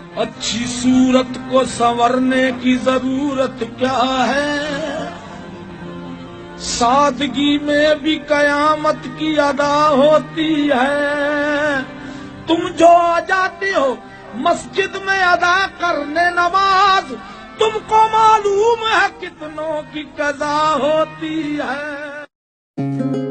अच्छी सूरत को संवरने की जरूरत क्या है, सादगी में भी कयामत की अदा होती है। तुम जो आ जाते हो मस्जिद में अदा करने नमाज, तुमको मालूम है कितनों की कज़ा होती है।